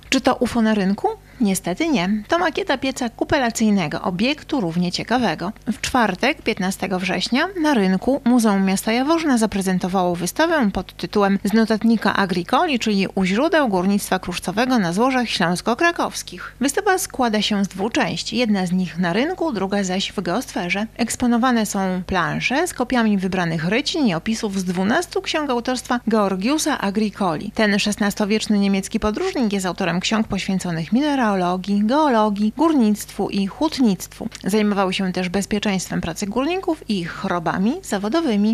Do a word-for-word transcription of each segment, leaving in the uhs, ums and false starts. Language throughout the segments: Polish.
Czy to U F O na rynku? Niestety nie. To makieta pieca kupelacyjnego, obiektu równie ciekawego. W czwartek, piętnastego września, na rynku Muzeum Miasta Jaworzna zaprezentowało wystawę pod tytułem Z notatnika Agricoli, czyli u źródeł górnictwa kruszcowego na złożach śląsko-krakowskich. Wystawa składa się z dwóch części. Jedna z nich na rynku, druga zaś w geosferze. Eksponowane są plansze z kopiami wybranych rycin i opisów z dwunastu ksiąg autorstwa Georgiusa Agricoli. Ten szesnastowieczny niemiecki podróżnik jest autorem ksiąg poświęconych minerałom, geologii, górnictwu i hutnictwu. Zajmował się też bezpieczeństwem pracy górników i ich chorobami zawodowymi.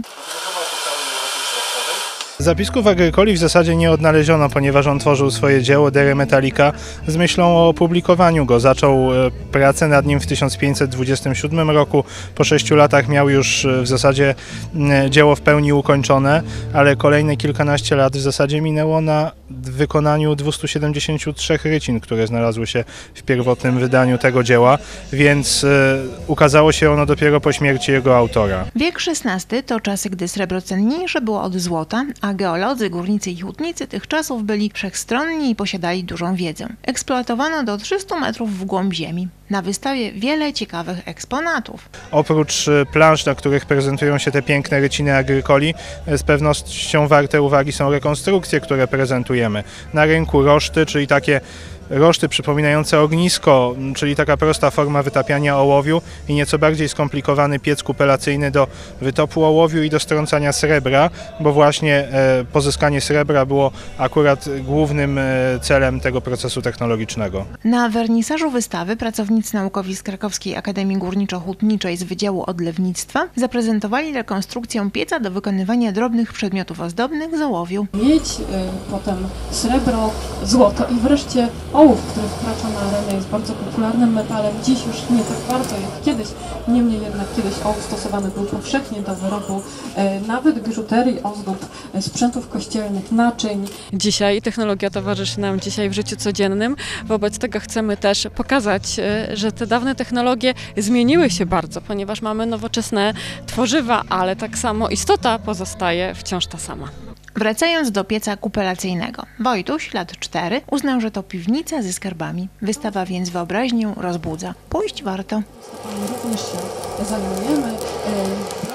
Zapisków Agricoli w zasadzie nie odnaleziono, ponieważ on tworzył swoje dzieło De Re Metallica z myślą o opublikowaniu go. Zaczął pracę nad nim w tysiąc pięćset dwudziestym siódmym roku. Po sześciu latach miał już w zasadzie dzieło w pełni ukończone, ale kolejne kilkanaście lat w zasadzie minęło na wykonaniu dwustu siedemdziesięciu trzech rycin, które znalazły się w pierwotnym wydaniu tego dzieła, więc ukazało się ono dopiero po śmierci jego autora. Wiek szesnasty to czasy, gdy srebro cenniejsze było od złota, a geolodzy, górnicy i hutnicy tych czasów byli wszechstronni i posiadali dużą wiedzę. Eksploatowano do trzystu metrów w głąb ziemi. Na wystawie wiele ciekawych eksponatów. Oprócz plansz, na których prezentują się te piękne ryciny Agricoli, z pewnością warte uwagi są rekonstrukcje, które prezentujemy. Na rynku roszty, czyli takie roszty przypominające ognisko, czyli taka prosta forma wytapiania ołowiu i nieco bardziej skomplikowany piec kupelacyjny do wytopu ołowiu i do strącania srebra, bo właśnie pozyskanie srebra było akurat głównym celem tego procesu technologicznego. Na wernisażu wystawy pracownicy naukowi z Krakowskiej Akademii Górniczo-Hutniczej z Wydziału Odlewnictwa zaprezentowali rekonstrukcję pieca do wykonywania drobnych przedmiotów ozdobnych z ołowiu. Miedź, potem srebro, złoto i wreszcie ołów, który wkracza na arenę, jest bardzo popularnym metalem. Dziś już nie tak bardzo jak kiedyś, niemniej jednak kiedyś ołów stosowany był powszechnie do wyrobu e, nawet biżuterii, ozdób, e, sprzętów kościelnych, naczyń. Dzisiaj technologia towarzyszy nam dzisiaj w życiu codziennym. Wobec tego chcemy też pokazać, e, że te dawne technologie zmieniły się bardzo, ponieważ mamy nowoczesne tworzywa, ale tak samo istota pozostaje wciąż ta sama. Wracając do pieca kupelacyjnego, Wojtuś, lat cztery, uznał, że to piwnica ze skarbami. Wystawa więc wyobraźnię rozbudza. Pójść warto. Również się zajmujemy.